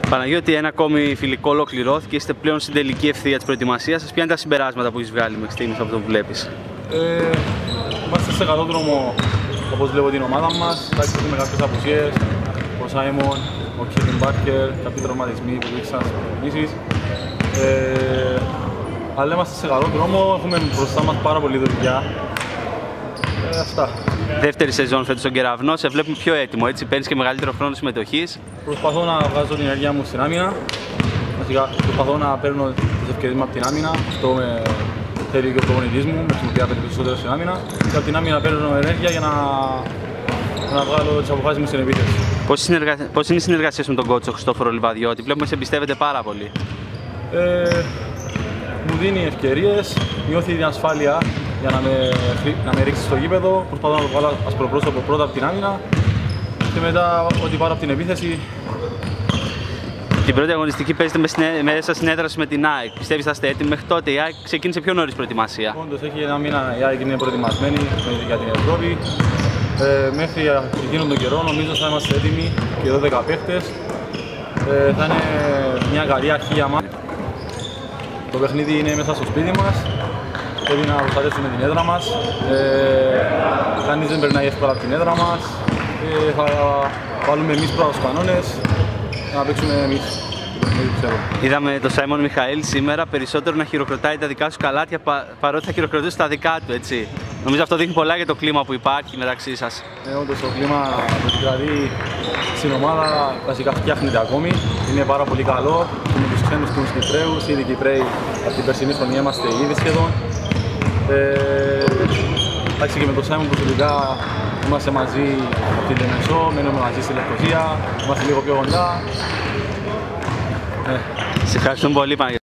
Παναγιώτη, ένα ακόμη φιλικό ολοκληρώθηκε. Είστε πλέον στην τελική ευθεία της προετοιμασίας σας. Ποια είναι τα συμπεράσματα που έχεις βγάλει μέχρι στιγμής από αυτό που βλέπεις? Είμαστε σε καλό δρόμο, όπως βλέπω, την ομάδα μας. Εντάξει, έχουμε κάποιες απουσίες. Ο Σάιμον, ο Κέβιν Μπάρκερ, κάποιοι τραυματισμοί που δείξαν στις προπονήσεις. Αλλά είμαστε σε καλό δρόμο, έχουμε μπροστά μας πάρα πολύ δουλειά. Αυτά. Δεύτερη σεζόν φέτος στον Κεραυνό, σε βλέπουμε πιο έτοιμο, έτσι, παίρνεις και μεγαλύτερο χρόνο συμμετοχής. Προσπαθώ να βγάζω την ενέργεια μου στην άμυνα. Βασικά, προσπαθώ να παίρνω τις ευκαιρίες μου από την άμυνα. Αυτό με θέλει και ο προπονητής μου, με χρησιμοποιεί περισσότερο στην άμυνα. Και από την άμυνα παίρνω ενέργεια για να βγάλω τις αποφάσεις μου στην επίθεση. Πώς είναι η συνεργασία σου με τον κότσο Χριστόφορο Λιβαδιώτη? Βλέπουμε σε εμπιστεύεται πάρα πολύ. Μου δίνει ευκαιρίες, νιώθει την ασφάλεια για να με ρίξει στο γήπεδο. Προσπαθώ να το βγάλω ασπροπρόσωπο πρώτα από την άμυνα και μετά ό,τι πάρω από την επίθεση. Την πρώτη αγωνιστική παίζετε μέσα στην έδρα με την ΑΕΚ. Πιστεύεις θα είστε έτοιμοι μέχρι τότε? Η ΑΕΚ ξεκίνησε πιο νωρίς προετοιμασία. Όντως, έχει ένα μήνα η ΑΕΚ είναι προετοιμασμένη για την Ευρώπη. Μέχρι εκείνον τον καιρό νομίζω θα είμαστε έτοιμοι και 12 παίχτες. Θα είναι μια καλή αρχή για μας. Το παιχνίδι είναι μέσα στο σπίτι μας. Πρέπει να προστατεύσουμε την έδρα μας. Κανείς δεν περνάει εύκολα από την έδρα μας. Θα βάλουμε εμείς πρώτα τους κανόνες να παίξουμε εμείς. Είδαμε τον Σάιμον Μιχαήλ σήμερα περισσότερο να χειροκροτάει τα δικά σου καλάθια παρότι θα χειροκροτήσει τα δικά του, έτσι. Νομίζω αυτό δείχνει πολλά για το κλίμα που υπάρχει μεταξύ σας. Όντως το κλίμα το επικρατεί στην ομάδα βασικά φτιάχνεται ακόμη. Είναι πάρα πολύ καλό και με τους ξένους και τους Κυπραίους. Ήδη οι Κυπραίοι από την περσινή χρονιά είμαστε ήδη σχεδόν. Εντάξει, και με τον Σάιμον προσωπικά είμαστε μαζί από την Λεμεσό, μένουμε μαζί στη Λευκοσία, είμαστε λίγο πιο κοντά. Σε ευχαριστούμε πολύ, Παναγιώτη.